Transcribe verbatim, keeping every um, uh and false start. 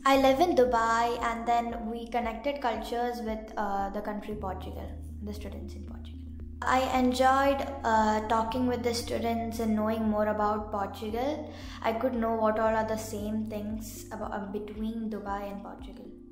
I live in Dubai, and then we connected cultures with uh, the country Portugal, the students in Portugal. I enjoyed uh, talking with the students and knowing more about Portugal. I could know what all are the same things about, uh, between Dubai and Portugal.